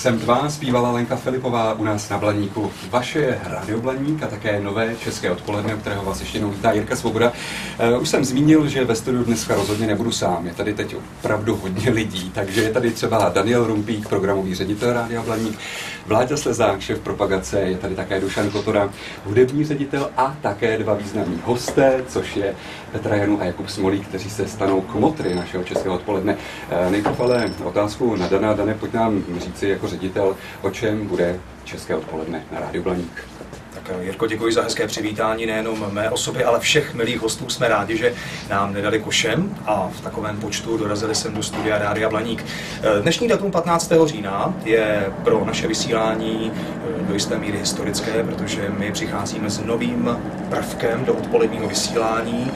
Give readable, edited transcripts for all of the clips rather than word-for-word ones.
Jsem tvá, zpívala Lenka Filipová u nás na Blaníku. Vaše je Radio Blaník a také nové české odpoledne, u kterého vás ještě jednou vítá Jirka Svoboda. Už jsem zmínil, že ve studiu dneska rozhodně nebudu sám. Je tady teď opravdu hodně lidí, takže je tady třeba Daniel Rumpík, programový ředitel Rádia Blaník, Vláďa Slezák, šéf propagace, je tady také Dušan Kotora, hudební ředitel a také dva významní hosté, což je Petra Janu a Jakub Smolík, kteří se stanou kmotry našeho českého odpoledne. Nejprve ale otázku na Dana. Dane, pojď nám říci jako ředitel, o čem bude české odpoledne na Rádiu Blaník. Tak Jirko, děkuji za hezké přivítání nejenom mé osoby, ale všech milých hostů. Jsme rádi, že nám nedali košem a v takovém počtu dorazili sem do studia Rádia Blaník. Dnešní datum 15. října je pro naše vysílání do jisté míry historické, protože my přicházíme s novým prvkem do odpoledního vysílání.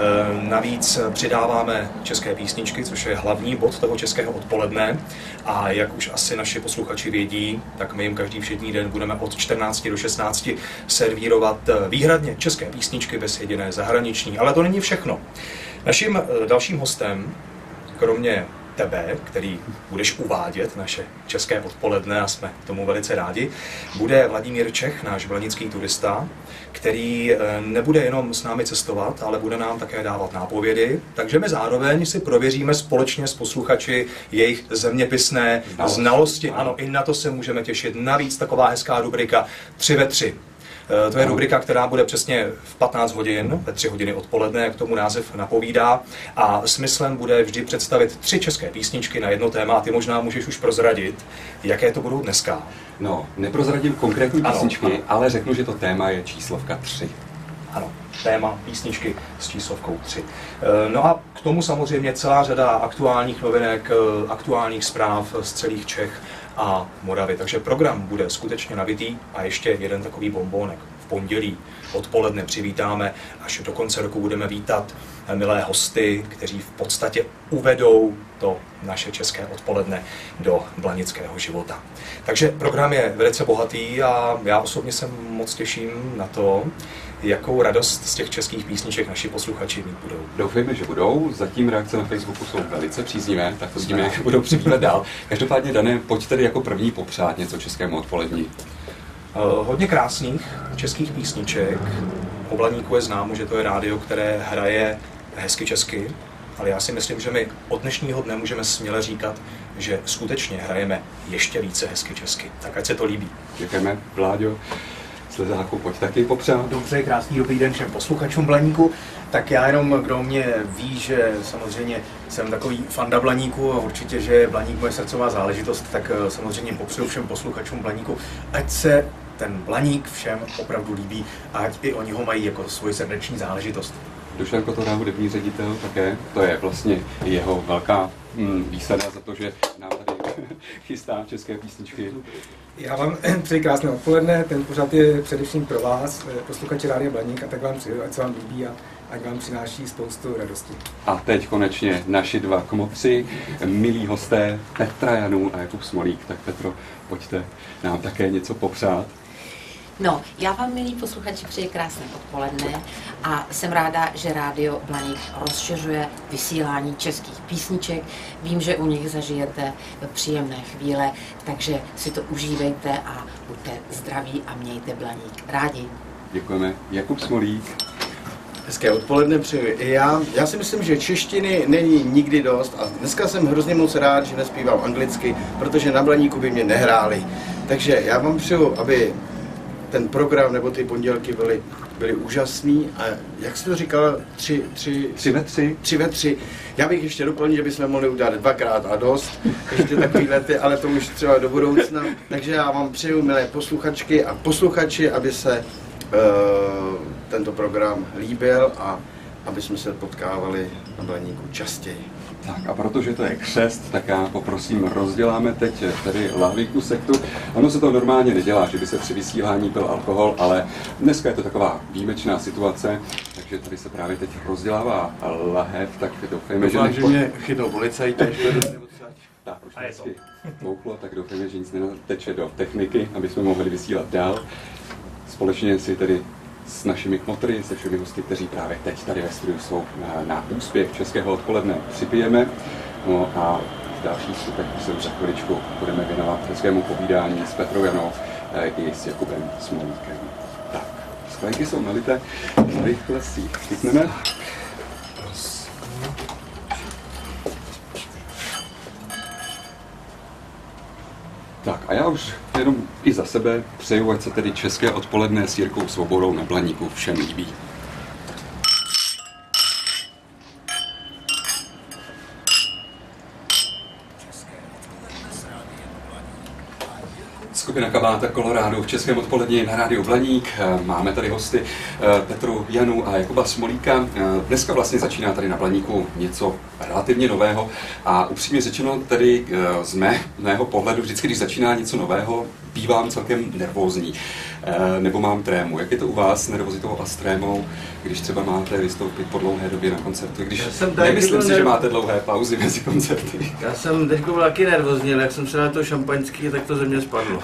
Navíc přidáváme české písničky, což je hlavní bod toho českého odpoledne. A jak už asi naši posluchači vědí, tak my jim každý všední den budeme od 14 do 16 servírovat výhradně české písničky bez jediné zahraniční. Ale to není všechno. Naším dalším hostem, kromě tebe, který budeš uvádět naše české odpoledne, a jsme tomu velice rádi, bude Vladimír Čech, náš blanický turista, který nebude jenom s námi cestovat, ale bude nám také dávat nápovědy, takže my zároveň si prověříme společně s posluchači jejich zeměpisné znalosti. Ano, i na to se můžeme těšit. Navíc taková hezká rubrika 3 ve 3. To je rubrika, která bude přesně v 15 hodin, ve 3 hodiny odpoledne, jak tomu název napovídá. A smyslem bude vždy představit 3 české písničky na jedno téma. A ty možná můžeš už prozradit, jaké to budou dneska. No, neprozradím konkrétní písničky, ano. Ale řeknu, že to téma je číslovka 3. Ano, téma písničky s číslovkou 3. No a k tomu samozřejmě celá řada aktuálních novinek, aktuálních zpráv z celých Čech a Moravy. Takže program bude skutečně nabitý a ještě jeden takový bombónek. V pondělí odpoledne přivítáme, až do konce roku budeme vítat milé hosty, kteří v podstatě uvedou to naše české odpoledne do blanického života. Takže program je velice bohatý a já osobně se moc těším na to, jakou radost z těch českých písniček naši posluchači mít budou. Doufejme, že budou. Zatím reakce na Facebooku jsou velice příznivé, tak to s tím budou přibývat dál. Každopádně, Dane, pojď tedy jako první popřát něco českému odpolední. Hodně krásných českých písniček. O Blaníku je známo, že to je rádio, které hraje hezky česky, ale já si myslím, že my od dnešního dne můžeme směle říkat, že skutečně hrajeme ještě více hezky česky. Tak ať se to líbí. Děkujeme, Vláďo. Slezáku, pojď taky popřát. Dobře, krásný dobrý den všem posluchačům Blaníku. Tak já jenom, kdo mě ví, že samozřejmě jsem takový fanda Blaníku a určitě, že Blaník moje srdcová záležitost, tak samozřejmě popřeju všem posluchačům Blaníku, ať se ten Blaník všem opravdu líbí a ať i oni ho mají jako svoji srdeční záležitost. Dušan Kotora, hudební ředitel, také, to je vlastně jeho velká výsada za to, že nám tady chystá české písničky. Já vám přeji krásné odpoledne, ten pořad je především pro vás, posluchači Rádia Blaník, a tak vám přeju, ať se vám líbí a ať vám přináší spoustu radosti. A teď konečně naši dva kmotři, milí hosté Petra Janu a Jakub Smolík. Tak Petro, pojďte nám také něco popřát. No, já vám, milí posluchači, přeji krásné odpoledne a jsem ráda, že Rádio Blaník rozšiřuje vysílání českých písniček. Vím, že u nich zažijete příjemné chvíle, takže si to užívejte a buďte zdraví a mějte Blaník rádi. Děkujeme. Jakub Smolík. Hezké odpoledne přeji i já. Já si myslím, že češtiny není nikdy dost a dneska jsem hrozně moc rád, že nespívám anglicky, protože na Blaníku by mě nehráli. Takže já vám přeju, aby ten program nebo ty pondělky byly úžasný a jak jsi to říkal, 3 ve 3. 3 ve 3. Já bych ještě doplnil, že bychom mohli udělat 2x a dost, ještě takovýhle ty, ale to už třeba do budoucna. Takže já vám přeju, milé posluchačky a posluchači, aby se tento program líbil a aby jsme se potkávali na Blaníku častěji. Tak a protože to je křest, tak já poprosím, rozděláme teď tady lahvičku sektu. Ono se to normálně nedělá, že by se při vysílání pil alkohol, ale dneska je to taková výjimečná situace, takže tady se právě teď rozdělává lahev, tak doufejme, že mě chytnou policajti, až to jde tak už vždycky bouchlo, tak doufejme, že nic nenateče do techniky, aby jsme mohli vysílat dál. Společně si tedy s našimi kmotry, se všemi hosty, kteří právě teď tady ve studiu jsou na úspěch českého odpoledne připijeme. No a další skutek se už za chviličku budeme věnovat hezkému povídání s Petrou Janou i s Jakubem Smolíkem. Tak, sklenky jsou nalité, rychle si jich chytneme. Tak a já už jenom i za sebe přeju, ať se tedy české odpoledne s Jirkou Svobodou na Blaníku všem líbí. Skupina Kabáta Colorado v českém odpoledni na rádiu Blaník. Máme tady hosty Petru Janu a Jakuba Smolíka. Dneska vlastně začíná tady na Blaníku něco relativně nového a upřímně řečeno tedy z mého pohledu vždycky, když začíná něco nového, bývám celkem nervózní. Nebo mám trému. Jak je to u vás s nervozitou a s trémou, když třeba máte vystoupit po dlouhé době na koncertu? Když nemyslím si, že máte dlouhé pauzy mezi koncerty. Já jsem teď byl taky nervózní, ale jak jsem se na to šampaňský, tak to ze mě spadlo.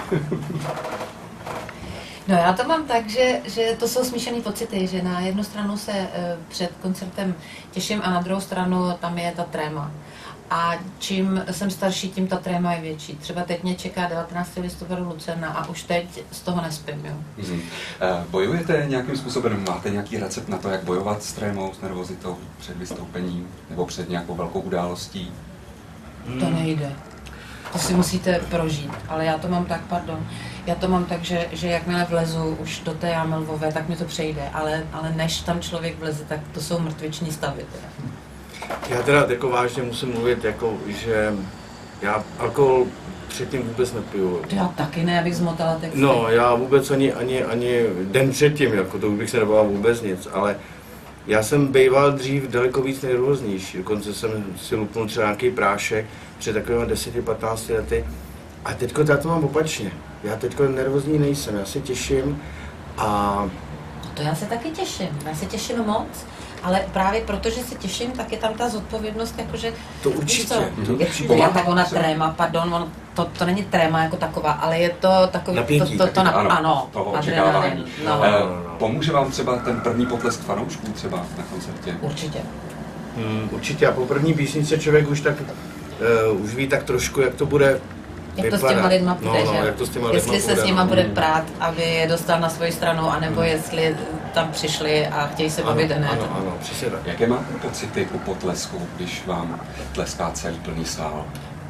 No já to mám tak, že to jsou smíšené pocity, že na jednu stranu se před koncertem těším a na druhou stranu tam je ta tréma. A čím jsem starší, tím ta tréma je větší. Třeba teď mě čeká 19. listopadu Lucerna a už teď z toho nespím. Jo. Bojujete nějakým způsobem? Máte nějaký recept na to, jak bojovat s trémou, s nervozitou před vystoupením nebo před nějakou velkou událostí? To nejde. To si musíte prožít. Ale já to mám tak, já to mám tak, že jakmile vlezu už do té jámy lvové, tak mi to přejde. Ale než tam člověk vleze, tak to jsou mrtviční stavy. Teda. Já teda jako vážně musím mluvit, jako, že já alkohol předtím vůbec nepiju. Já taky ne, abych zmotala texty. No, já vůbec ani den předtím, jako to bych se nebál vůbec nic, ale já jsem býval dřív daleko víc nervóznější. Dokonce jsem si lupnul třeba nějaký prášek před takovými 10-15 lety. A teďko já to mám opačně. Já teďko nervózní nejsem, já se těším a... To já se taky těším, já se těším moc. Ale právě protože se těším, tak je tam ta zodpovědnost, jakože... To určitě. Tak ona tréma, pardon, to není tréma jako taková, ale je to takový... Napětí. Ano, toho očekávání. No. Pomůže vám třeba ten první potlesk fanoušků třeba na koncertě? Určitě. Určitě a po první písničce člověk už tak, už ví tak trošku, jak to bude jak to s těma lidma půjde, že? Jak to s těma jestli se s nima bude prát, aby je dostal na svoji stranu, anebo jestli tam přišli a chtějí se bavit hned. Ano, přesně tak. Jaké máte pocity po potlesku, když vám tleská celý plný sál?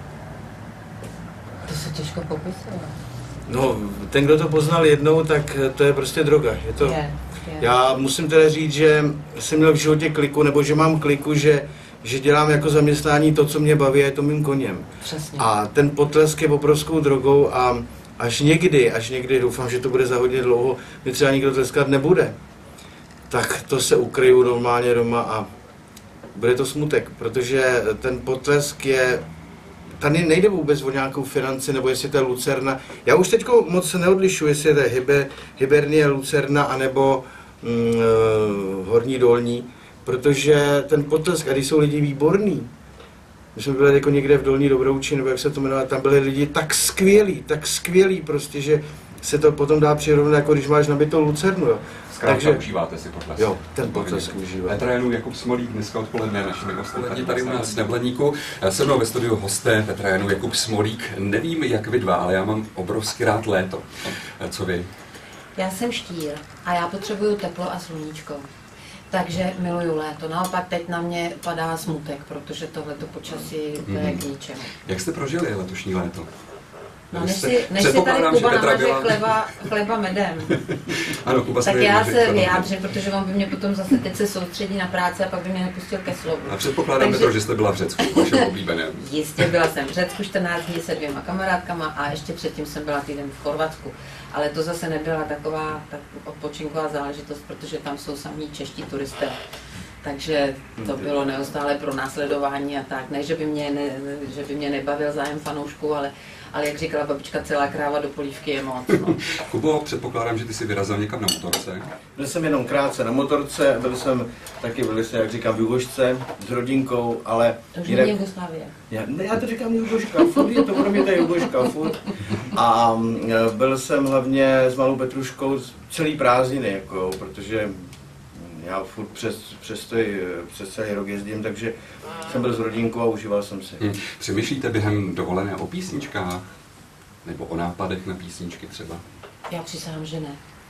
To se těžko popisuje. No, ten, kdo to poznal jednou, tak to je prostě droga. Je to... Já musím teda říct, že jsem měl v životě kliku, nebo že mám kliku, že dělám jako zaměstnání to, co mě baví, a je to mým koněm. Přesně. A ten potlesk je obrovskou drogou a až někdy, doufám, že to bude za hodně dlouho, mi třeba nikdo tleskat nebude, tak to se ukryju normálně doma a bude to smutek, protože ten potlesk je... Tady nejde vůbec o nějakou financi, nebo jestli to je Lucerna. Já už teď moc neodlišuji, jestli je to Hibernie, Lucerna, anebo Horní Dolní, protože ten potlesk, a když jsou lidi výborní, my jsme byli jako někde v Dolní Dobrouči, nebo jak se to jmenuje, tam byli lidi tak skvělí prostě, že se to potom dá přirovnat, jako když máš nabitou Lucernu. Jo. Zkrátka užíváte si potlesk. Jo, ten potlesk užívá. Petr Janů, Jakub Smolík, dneska odpoledne našimi hosty tady u nás na Blaníku. Se mnou ve studiu hosté Petr Janů, Jakub Smolík. Nevím, jak vy dva, ale já mám obrovsky rád léto. Co vy? Já jsem štír a já potřebuju teplo a sluníčko. Takže miluju léto. Naopak teď na mě padá smutek, protože tohleto počasí to je k ničemu. Jak jste prožili letošní léto? No, než si tady Kuba namaže chleba medem, ano, Kuba tak já se vyjádřím, protože on by mě potom zase teď se soustředí na práci a pak by mě nepustil ke slovu. A předpokládám, Petro, že jste byla v Řecku, vašem oblíbeném. Jistě, byla jsem v Řecku 14 dní se 2 kamarádkama a ještě předtím jsem byla týden v Chorvatsku. Ale to zase nebyla taková tak odpočinková záležitost, protože tam jsou samí čeští turisté. Takže to bylo neustále pro následování a tak. Ne, že by mě nebavil zájem fanoušků, ale jak říkala babička, celá kráva do polívky je moc. No. Kubo, předpokládám, že ty jsi vyrazil někam na motorce. Byl jsem jenom krátce na motorce, byl jsem, jak říkám, v Jugošce s rodinkou, ale... To už není Jugoslávie. Já to říkám Jugoška, furt je to pro mě ta Jugoška, furt. A byl jsem hlavně s malou Petruškou celý prázdniny, jako, protože Já furt přes celý rok jezdím, takže jsem byl s rodinkou a užíval jsem si. Přemýšlíte během dovolené o písničkách? Nebo o nápadech na písničky třeba? Já přísahám, že ne.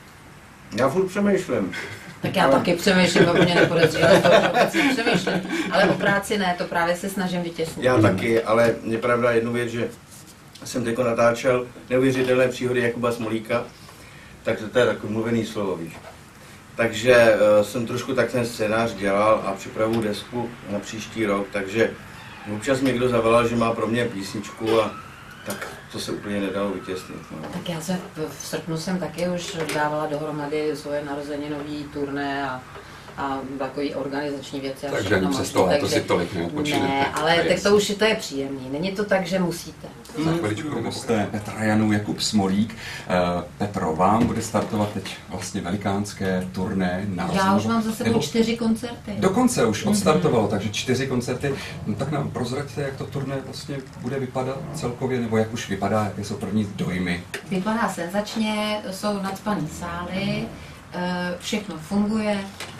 Já furt přemýšlím. Tak já taky přemýšlím, aby mě nepodezříval, že vůbec nepřemýšlím. Ale o práci ne, to právě se snažím vytěsnit. Já taky, ale je pravda jednu věc, že jsem teď natáčel Neuvěřitelné příhody Jakuba Smolíka, tak to je takové mluvený slovo, víš. Takže jsem trošku tak ten scénář dělal a připravuju desku na příští rok, takže občas mi někdo zavolal, že má pro mě písničku a tak to se úplně nedalo vytěsnit. No. Tak já jsem v srpnu jsem taky už dávala dohromady svoje narozeninový turné a takový organizační věci. Takže ani přes to léto si tolik neodpočinete. Ne, ale tak to už je příjemný. Není to tak, že musíte. Za chviličku hosté Petra Janů, Jakub Smolík. Petro, vám bude startovat teď vlastně velikánské turné na Já už mám za sebou 4 koncerty. Dokonce už odstartovalo, takže 4 koncerty. No tak nám prozraďte, jak to turné vlastně bude vypadat celkově, nebo jak už vypadá, jaké jsou první dojmy. Vypadá senzačně, jsou nacpaný sály, všechno funguje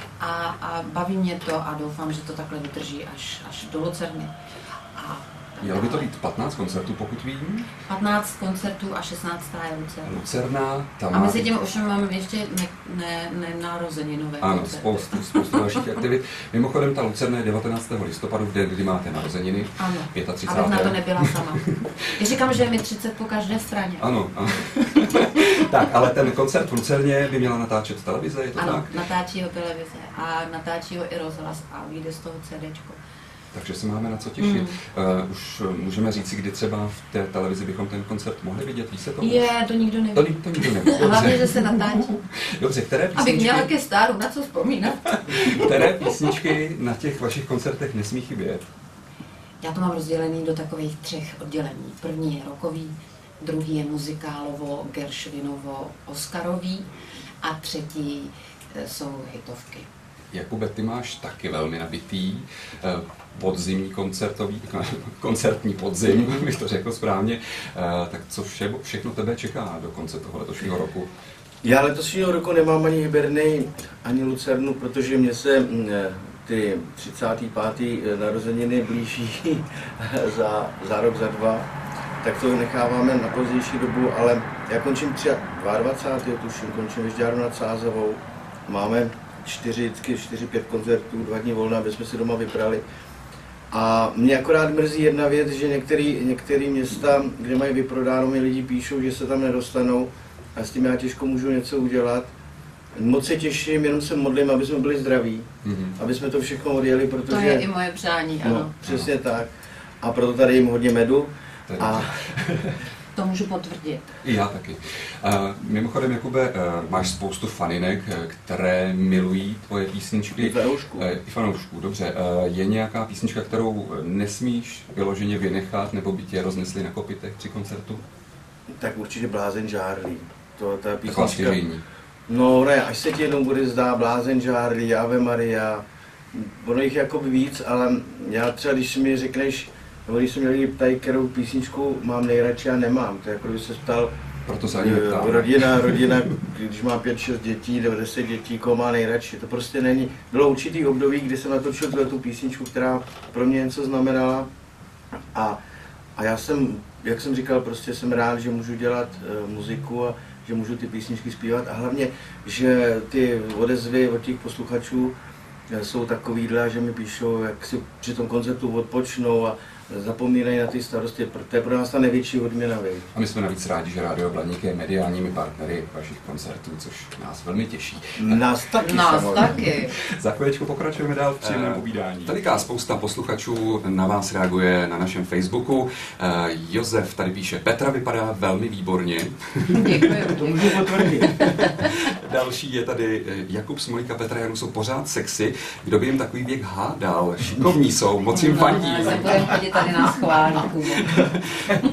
a baví mě to a doufám, že to takhle vydrží až do Lucerny. Mělo by to být 15 koncertů, pokud vím. 15 koncertů a 16. je Lucerna. Lucerna, tam a mezi tím ovšem mám ještě narozeninové koncerty. Ano, spoustu dalších aktivit. Mimochodem, ta Lucerna je 19. listopadu, v den, kdy máte narozeniny. Ano, 35. abych na to nebyla sama. Já říkám, že je mi 30 po každé straně. Ano. Tak, ale ten koncert v Lucerně by měla natáčet televize, je to ano, tak? Ano, natáčí ho televize a natáčí ho i rozhlas a vyjde z toho CDčko. Takže se máme na co těšit. Už můžeme říci, kdy třeba v té televizi bychom ten koncert mohli vidět, víš se to? To nikdo neví. To nikdo neví. Hlavně, že se natáčí. Dobře, které písničky... Abych měla ke stáru na co vzpomínat. Které písničky na těch vašich koncertech nesmí chybět? Já to mám rozdělený do takových 3 oddělení. První je rockový, druhý je muzikálovo, Gershwinovo, Oscarový a třetí jsou hitovky. Jakube, ty máš taky velmi nabitý podzimní koncertní podzim, bych to řekl správně. Tak co všechno tebe čeká do konce toho letošního roku? Já letošního roku nemám ani Hybernej, ani Lucernu, protože mě se ty 35. narozeniny blíží za rok, za 2. Tak to necháváme na pozdější dobu, ale já končím 22. tuším, končím Věžďáru nad Sázavou. Máme 4-5 koncertů, 2 dny volna, aby jsme si doma vybrali. A mě akorát mrzí jedna věc, že některé města, kde mají vyprodáno, mi lidi píšou, že se tam nedostanou a s tím já těžko můžu něco udělat. Moc se těším, jenom se modlím, aby jsme byli zdraví, aby jsme to všechno odjeli, protože... To je i moje přání, ano. No, přesně tak. A proto tady jim hodně medu. To můžu potvrdit. I já taky. Mimochodem, Jakube, máš spoustu faninek, které milují tvoje písničky. I fanoušků, dobře. Je nějaká písnička, kterou nesmíš vyloženě vynechat, nebo by tě roznesli na kopitech při koncertu? Tak určitě Blázen Charlie. Ta písnička... No ne, až se ti jednou bude zdá Blázen Charlie, Ave Maria. Ono jich jakoby víc, ale já třeba, když mi řekneš, nebo když se mě lidi ptají, kterou písničku mám nejradši a nemám, to je jako kdyby se ptal rodina, když má 5-6 dětí, 10 dětí, koho má nejradši. To prostě není. Bylo určitý období, kdy jsem natočil tu písničku, která pro mě něco znamenala. A já jsem, jak jsem říkal, prostě jsem rád, že můžu dělat muziku a že můžu ty písničky zpívat a hlavně, že ty odezvy od těch posluchačů jsou takovýhle, že mi píšou, jak si při tom koncertu odpočnou a zapomínají na ty starosti, to je pro nás ta největší odměna. A my jsme navíc rádi, že Rádio Blaník je mediálními partnery vašich koncertů, což nás velmi těší. Nás taky. Za chvíličku pokračujeme dál v příjemném povídání. Taliká spousta posluchačů na vás reaguje na našem Facebooku. Josef tady píše, Petra vypadá velmi výborně. Děkuji. To můžu potvrdit. Další je tady Jakub Smolík a Petra Janů jsou pořád sexy. Kdo by jim takový věk hádal? Šikovní jsou, moc jim fandí. Tady nás chválí.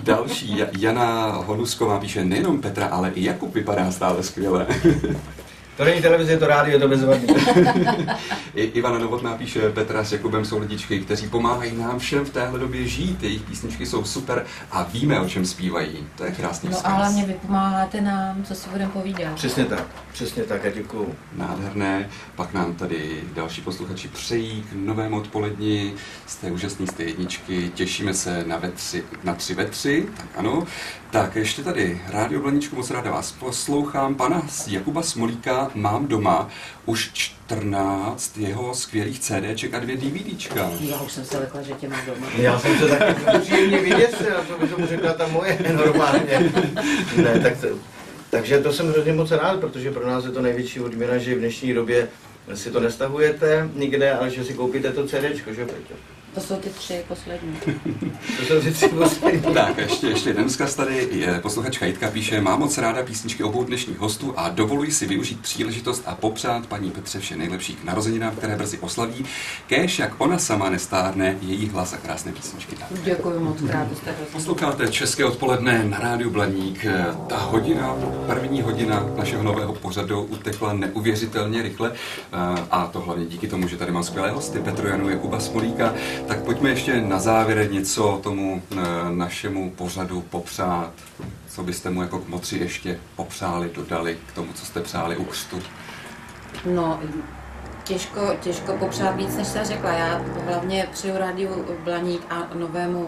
Další, Jana Honusková píše, nejenom Petra, ale i Jakub vypadá stále skvěle. To není televize, je to rádio, je to bezvadný. Ivana Novotná píše, Petra s Jakubem jsou lidičky, kteří pomáhají nám všem v téhle době žít. Jejich písničky jsou super a víme, o čem zpívají. To je krásný No vzkaz. a hlavně vy pomáháte nám, co si budeme povídat. Přesně tak, já děkuju. Nádherné. Pak nám tady další posluchači přejí k novému odpoledni. Jste úžasný, jste jedničky. Těšíme se na 3 ve 3. Tak ano. Tak ještě tady Rádio Blaníčku, moc ráda vás poslouchám. Pana Jakuba Smolíka mám doma už 14 jeho skvělých CDček a 2 DVDčka. Já už jsem se lekla, že tě mám doma. Já jsem se tak příjemně vyděsil, to by tomu řekla ta moje normálně. Ne, takže to jsem hrozně moc rád, protože pro nás je to největší odměna, že v dnešní době si to nestahujete nikde, ale že si koupíte to CDčko, že Peťo? To jsou ty 3 poslední. To jsou ty 3 poslední. Tak, ještě jeden vzkaz tady. Posluchačka Jitka píše, mám moc ráda písničky obou dnešních hostů a dovoluji si využít příležitost a popřát paní Petře vše nejlepší k narozeninám, které brzy oslaví. Kéž, jak ona sama nestárne, její hlas a krásné písničky. Děkuji moc krát. Posloucháte České odpoledne na Rádiu Blaník. Ta první hodina našeho nového pořadu utekla neuvěřitelně rychle a to hlavně díky tomu, že tady mám skvělé hosty, Petru Janu, Jakuba Smolíka. Tak pojďme ještě na závěr něco tomu našemu pořadu popřát. Co byste mu jako kmotři ještě popřáli, dodali k tomu, co jste přáli u křtu? No, těžko popřát víc, než jsem řekla. Já hlavně přeju Rádiu Blaník a novému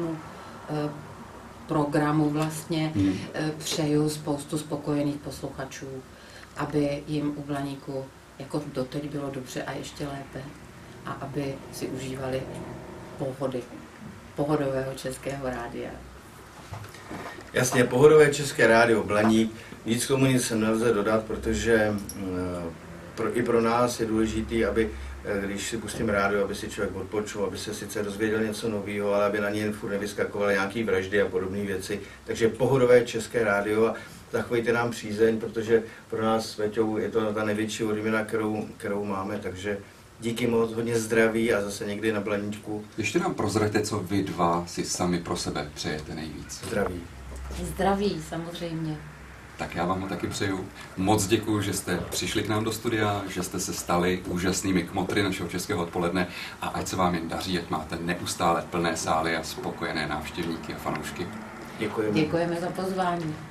programu vlastně přeju spoustu spokojených posluchačů, aby jim u Blaníku jako doteď bylo dobře a ještě lépe a aby si užívali pohodového českého rádia. Jasně, pohodové české rádio Blaník, víc k tomu nic nelze dodat, protože i pro nás je důležitý, aby když si pustím rádio, aby si člověk odpočul, aby se sice dozvěděl něco nového, ale aby na něj furt nevyskakovaly nějaké vraždy a podobné věci. Takže pohodové české rádio a zachovejte nám přízeň, protože pro nás s Veťou je to ta největší odměna, kterou máme, takže díky moc, hodně zdraví a zase někdy na Blaníčku. Ještě nám prozraďte, co vy dva si sami pro sebe přejete nejvíc. Zdraví. Zdraví, samozřejmě. Tak já vám ho taky přeju. Moc děkuji, že jste přišli k nám do studia, že jste se stali úžasnými kmotry našeho českého odpoledne a ať se vám jen daří, ať máte neustále plné sály a spokojené návštěvníky a fanoušky. Děkujeme. Děkujeme za pozvání.